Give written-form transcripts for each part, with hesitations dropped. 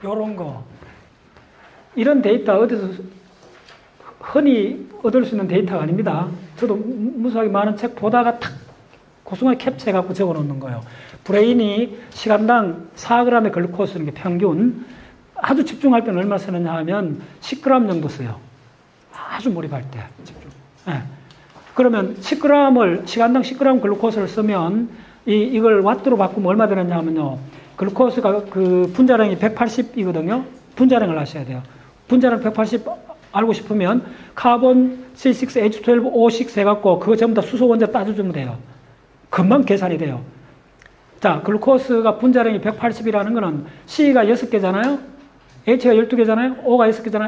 요런 거. 이런 데이터 어디서 흔히 얻을 수 있는 데이터가 아닙니다. 저도 무수하게 많은 책 보다가 탁 그 순간에 캡처해갖고 적어 놓는 거예요. 브레인이 시간당 4g의 글루코스, 이게 평균, 아주 집중할 때는 얼마 쓰느냐 하면 10g 정도 써요. 아주 몰입할 때 집중. 네. 그러면 10g을, 시간당 10g 글루코스를 쓰면 이걸 와트로 바꾸면 얼마 되느냐 하면요. 글루코스가 그 분자량이 180이거든요. 분자량을 아셔야 돼요. 분자량 180 알고 싶으면 카본 C6H12O6 해갖고 그거 전부 다 수소 원자 따져주면 돼요. 금방 계산이 돼요. 자, 글루코스가 분자량이 180이라는 거는 C가 6개잖아요. H가 12개잖아요. O가 6개잖아요.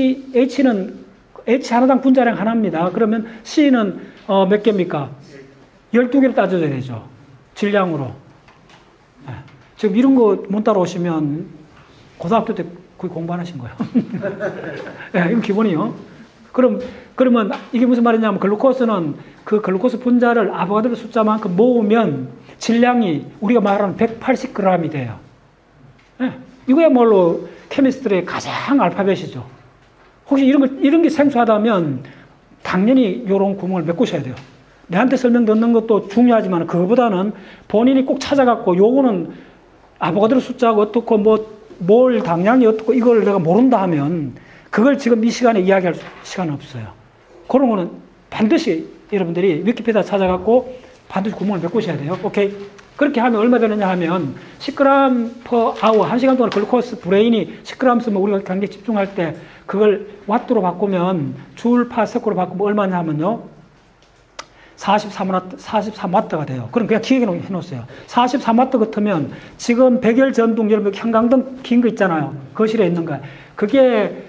H 하나당 분자량 하나입니다. 그러면 C는 몇 개입니까? 12개를 따져줘야 되죠. 질량으로. 네. 지금 이런 거 못 따라오시면 고등학교 때 거의 공부 안 하신 거예요. 네, 이건 기본이요. 그러면 이게 무슨 말이냐면 글루코스는 그 글루코스 분자를 아보가드로 숫자만큼 모으면 질량이 우리가 말하는 180g이 돼요. 네, 이거야말로 케미스트리의 가장 알파벳이죠. 혹시 이런 게 생소하다면 당연히 이런 구멍을 메꾸셔야 돼요. 내한테 설명 듣는 것도 중요하지만 그거보다는 본인이 꼭 찾아갖고 요거는 아보가드로 숫자가 어떻고 몰 당량이 어떻고 이걸 내가 모른다 하면 그걸 지금 이 시간에 이야기할 시간은 없어요. 그런 거는 반드시 여러분들이 위키피디아 찾아갖고 반드시 구멍을 메꾸셔야 돼요. 오케이? 그렇게 하면 얼마 되느냐 하면 10g per hour, 1시간 동안 글루코스 브레인이 10g 쓰면 우리가 굉장히 집중할 때 그걸 와트로 바꾸면 줄 파세코로 바꾸면 얼마냐 하면요. 43와트가 돼요. 그럼 그냥 기억해 놓으세요. 43와트 같으면 지금 백열 전등, 여러분 형광등 긴 거 있잖아요. 거실에 있는 거. 그게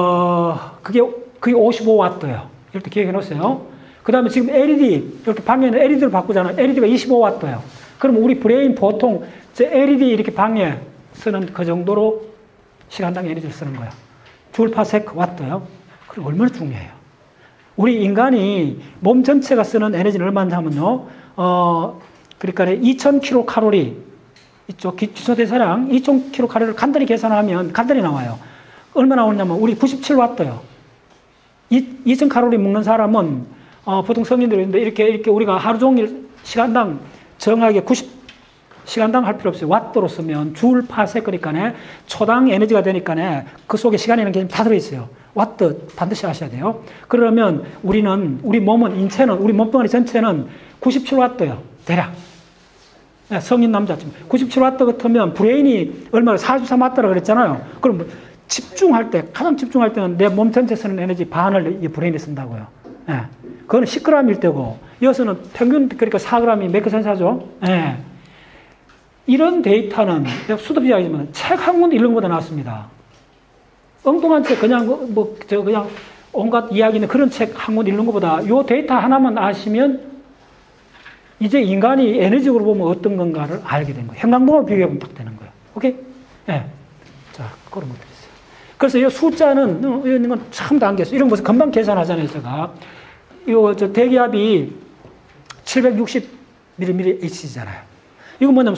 55와트예요. 이렇게 기억해 놓으세요. 그 다음에 지금 LED, 이렇게 방에는 LED를 바꾸잖아요. LED가 25와트예요. 그럼 우리 브레인 보통 LED 이렇게 방에 쓰는 그 정도로 시간당 에너지를 쓰는 거예요. 줄 파세크 와트예요. 그리고 얼마나 중요해요. 우리 인간이 몸 전체가 쓰는 에너지는 얼마냐 하면요. 그러니까 2000kcal, 이쪽 기초대사량 2000kcal를 간단히 계산하면 간단히 나와요. 얼마 나오냐면 우리 97와트예요. 2000칼로리 먹는 사람은 보통 성인들인데 이렇게 우리가 하루 종일 시간당 정확하게 90시간당 할 필요 없어요. 와트로 쓰면 줄 파세크니까 초당 에너지가 되니까 그 속에 시간이라는 개념이 다 들어있어요. 와트 반드시 아셔야 돼요. 그러면 우리 몸은, 인체는, 우리 몸뚱아리 전체는 97와트예요. 대략. 성인 남자. 97와트 같으면 브레인이 얼마나 43와트라고 그랬잖아요. 그럼 집중할 때, 가장 집중할 때는 내 몸 전체 쓰는 에너지 반을 브레인에 쓴다고요. 예. 그거는 10g일 때고, 여기서는 평균, 그러니까 4g이 몇 개 센사죠? 예. 이런 데이터는, 내가 수도 이야기지만 책 한 권 읽는 것보다 낫습니다. 엉뚱한 책, 그냥 온갖 이야기 있는 그런 책 한 권 읽는 것보다 요 데이터 하나만 아시면 이제 인간이 에너지적으로 보면 어떤 건가를 알게 된 거예요. 형광등하고 비교해보면 딱 되는 거예요. 오케이? 예. 자, 그런 것들이 있어요. 그래서 이 숫자는, 이런 건 참 단계에서, 이런 것을 금방 계산하잖아요, 제가. 대기압이 760mmH잖아요. 이거 뭐냐면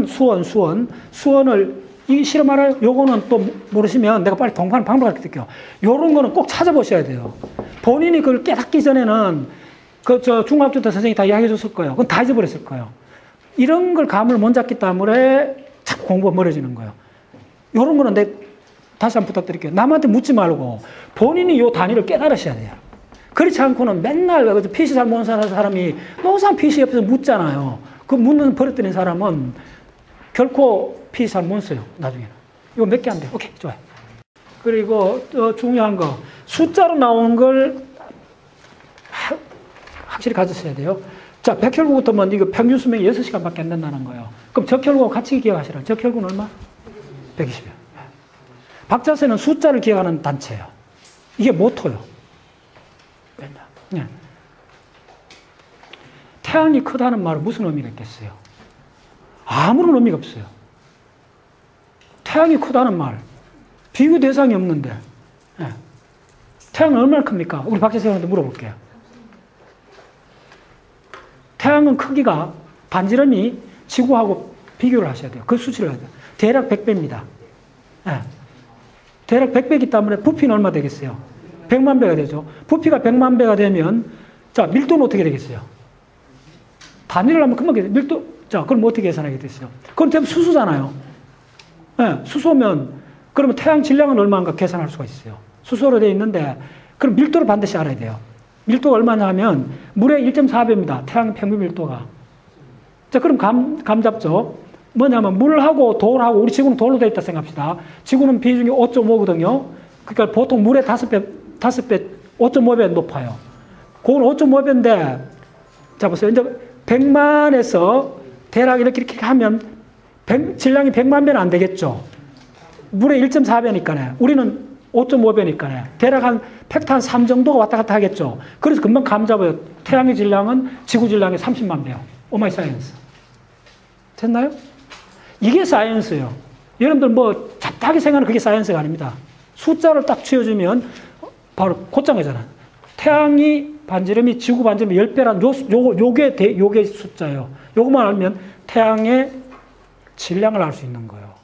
수원을, 이 실험 알아요? 요거는 또 모르시면 내가 빨리 동반 방법을 드릴게요. 요런 거는 꼭 찾아보셔야 돼요. 본인이 그걸 깨닫기 전에는 중학교 때 선생님이 다 이야기해 줬을 거예요. 그건 다 잊어버렸을 거예요. 이런 걸 감을 못 잡기 때문에 자꾸 공부가 멀어지는 거예요. 요런 거는 다시 한번 부탁드릴게요. 남한테 묻지 말고 본인이 요 단위를 깨달으셔야 돼요. 그렇지 않고는 맨날 PC 잘 모르는 사람이 노상 PC 옆에서 묻잖아요. 그 묻는 버릇들인 사람은 결코 PC 잘 못 써요. 나중에는. 이거 몇 개 안 돼요. 오케이, 좋아요. 그리고 중요한 거, 숫자로 나온 걸 확실히 가졌어야 돼요. 자, 백혈구부터는 이거 평균 수명이 6시간밖에 안 된다는 거예요. 그럼 적혈구하고 같이 기억하시라. 적혈구는 얼마? 120여. 박자세는 숫자를 기억하는 단체예요. 이게 모토요. 네. 태양이 크다는 말은 무슨 의미가 있겠어요? 아무런 의미가 없어요. 태양이 크다는 말, 비교 대상이 없는데. 네. 태양은 얼마나 큽니까? 우리 박재생한테 물어볼게요. 태양은 크기가 반지름이 지구하고 비교를 하셔야 돼요. 그 수치를 해야 돼요. 대략 100배입니다. 네. 대략 100배이기 때문에 부피는 얼마 되겠어요? 100만 배가 되죠. 부피가 100만 배가 되면, 자, 밀도는 어떻게 되겠어요? 단위를 하면 금방 밀도, 자, 그럼 어떻게 계산하게 됐어요? 그건 대부분 수소잖아요. 네, 수소면, 그러면 태양 질량은 얼마인가 계산할 수가 있어요. 수소로 되어 있는데, 그럼 밀도를 반드시 알아야 돼요. 밀도가 얼마냐 하면, 물의 1.4배입니다. 태양 평균 밀도가. 자, 그럼 감 잡죠? 뭐냐면, 물하고 돌하고, 우리 지구는 돌로 되어 있다 생각합시다. 지구는 비중이 5.5거든요. 그러니까 보통 물의 5배, 5.5배 높아요. 그건 5.5배인데, 자, 보세요. 이제 100만에서 대략 이렇게 하면, 질량이 100만 배는 안 되겠죠. 물의 1.4배니까요. 우리는 5.5배니까요. 대략 한 팩터 한 3 정도가 왔다 갔다 하겠죠. 그래서 금방 감 잡아요. 태양의 질량은 지구 질량의 30만 배요. 오마이 사이언스. 됐나요? 이게 사이언스예요. 여러분들 뭐 잡다하게 생각하는 그게 사이언스가 아닙니다. 숫자를 딱 쥐어주면 바로 곧장이잖아요. 태양이 반지름이 지구 반지름이 10배란 요게 숫자예요. 요것만 알면 태양의 질량을 알 수 있는 거예요.